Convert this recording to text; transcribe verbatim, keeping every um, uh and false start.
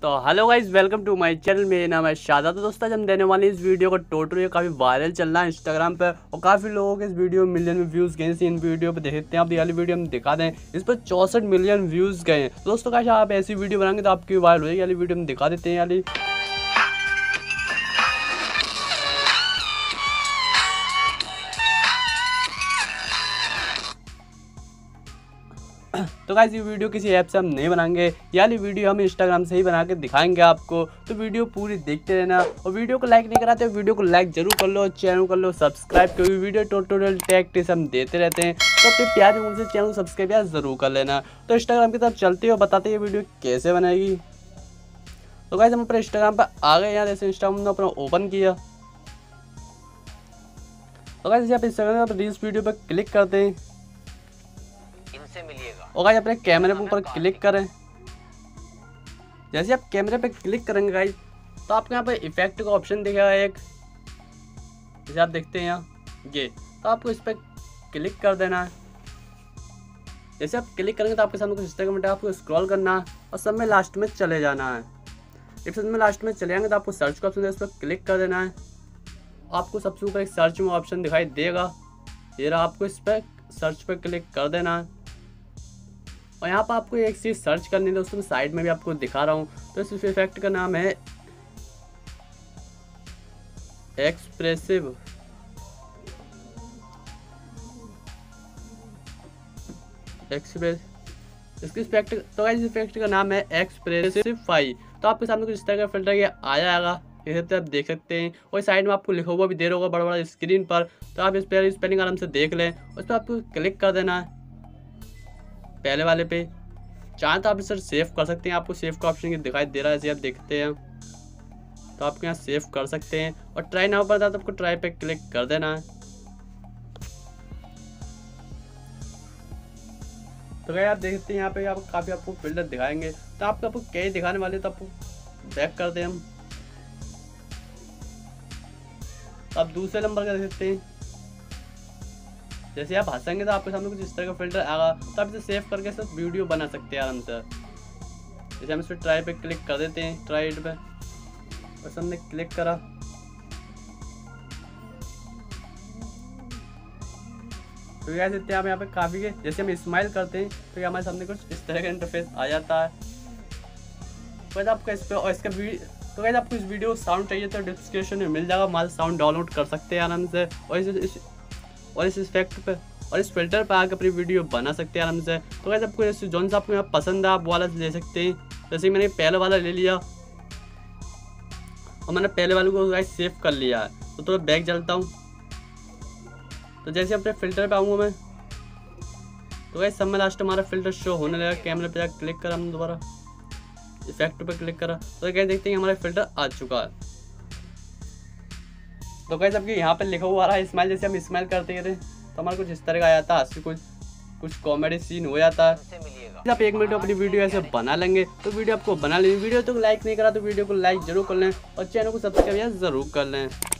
तो hello guys, welcome to my channel. मेरा नाम है शादा। तो दोस्तों, आज हम देने वाले इस वीडियो को टोटल ये काफ़ी वायरल चल रहा है इंस्टाग्राम पे और काफ़ी लोगों के इस वीडियो में मिलियन में व्यूज़ गए। इन वीडियो पे देखते हैं आप, वाली वीडियो हम दिखा दें, इस पर चौंसठ मिलियन व्यूज़ गए। तो दोस्तों गाइस, आप ऐसी वीडियो बनाएंगे तो आपकी वायरल हो जाएगी। वाली वीडियो हम दिखा देते हैं। वाली तो गाइस, ये वीडियो किसी ऐप से हम नहीं बनाएंगे, यानी वीडियो हम इंस्टाग्राम से ही बना के दिखाएंगे आपको। तो वीडियो पूरी देखते रहना और वीडियो को लाइक नहीं कराते वीडियो को लाइक जरूर कर लो, चैनल कर लो सब्सक्राइब, क्योंकि वीडियो टोटल टैग टिप्स हम देते रहते हैं। तो अपने प्यारे उनसे चैनल सब्सक्राइब यार जरूर कर लेना। तो इंस्टाग्राम की तरफ चलते हो, बताते हैं वीडियो कैसे बनाएगी। तो गाइस, हम अपने इंस्टाग्राम पर आ गए। यहाँ जैसे इंस्टाग्राम ने अपना ओपन किया, तो गाइस यहाँ पे इंस्टाग्राम पर रील्स वीडियो पर क्लिक करते हैं मिलिएगा और गाइस अपने कैमरे के ऊपर क्लिक करें। जैसे आप कैमरे पे क्लिक करेंगे गाइस, तो आपको यहाँ पे इफेक्ट का ऑप्शन दिखेगा एक, जैसे आप देखते हैं यहाँ ये। तो आपको इस पर क्लिक कर देना है। जैसे आप क्लिक करेंगे तो आपके सामने कुछ इस तरह का मिलेगा, आपको स्क्रॉल करना है और सब में लास्ट में चले जाना है। जब सब में लास्ट में चले जाएंगे तो आपको सर्च का ऑप्शन है, उस पर क्लिक कर देना है। आपको सबसे ऊपर एक सर्च में ऑप्शन दिखाई देगा, ये रहा। आपको इस पर सर्च पर क्लिक कर देना है और यहाँ पर आपको एक चीज़ सर्च करनी है दोस्तों, मैं साइड में भी आपको दिखा रहा हूँ। तो इस इफेक्ट का नाम है एक्सप्रेसिव एक्सप्रेस इसकी इफेक्ट तो इस इफेक्ट का नाम है एक्सप्रेसिफाई। तो आपके सामने कुछ इस तरह का फिल्टर ये आ जाएगा, जैसे आप देख सकते हैं। और साइड में आपको लिखा हुआ भी दे रहा होगा बड़ा बड़ा स्क्रीन पर। तो आप इस पर स्पेलिंग आराम से देख लें, उस पर आपको क्लिक कर देना है पहले वाले पे। चाहे तो आप इसे सेव कर सकते हैं, आपको सेव का ऑप्शन दिखाई दे रहा है जैसे आप देखते हैं। तो आप यहाँ सेव कर सकते हैं और ट्राई नाउ पर था तो आपको ट्राई पे क्लिक कर देना है। तो क्या आप देखते हैं यहाँ पे आपको काफ़ी आपको फिल्टर दिखाएंगे। तो आपको आपको कई दिखाने वाले, तो आपको बैक कर दें हम। तो आप दूसरे नंबर का देख सकते हैं, जैसे आप हंसेंगे तो आपके सामने कुछ इस तरह का फिल्टर आएगा। तो आप इसे सेव करके सब वीडियो बना सकते हैं आराम से। जैसे हम इस पर ट्राई पे क्लिक कर देते हैं, ट्राई इट पे, और हमने क्लिक करा। तो क्या देखते हैं आप यहाँ पे काफ़ी के, जैसे हम स्माइल करते हैं तो हमारे सामने कुछ इस तरह का इंटरफेस आ जाता है। तो आपका इस पर और इसका तो गाइस, आपको इस वीडियो साउंड चाहिए तो डिस्क्रिप्शन में मिल जाएगा, हमारे साउंड डाउनलोड कर सकते हैं आराम से। और इस, इस और इस इफेक्ट पे और इस फिल्टर पे आकर अपनी वीडियो बना सकते हैं आराम से। तो गाइस, आपको जैसे जौन सा आपको यहाँ पसंद है आप वाला ले सकते हैं। जैसे मैंने पहले वाला ले लिया और मैंने पहले वाले को गाइस सेव कर लिया है। तो थोड़ा बैक चलता हूँ, तो जैसे अपने फिल्टर पे आऊँगा मैं, तो गाइस सब में लास्ट हमारा फिल्टर शो होने लगा। कैमरे पे जाकर क्लिक करा हमने, दोबारा इफेक्ट पे क्लिक करा, तो गाइस देखते हैं हमारा फिल्टर आ चुका है। तो गाइस आपके यहाँ पे लिखा हुआ आ रहा है स्माइल। जैसे हम स्माइल करते थे तो हमारा कुछ इस तरह का आ जाता है, कुछ कुछ कॉमेडी सीन हो जाता है। आप एक मिनट अपनी वीडियो ऐसे बना लेंगे तो वीडियो आपको बना लेंगे। वीडियो तो लाइक नहीं करा तो वीडियो को लाइक जरूर कर लें और चैनल को सब्सक्राइब जरूर कर लें।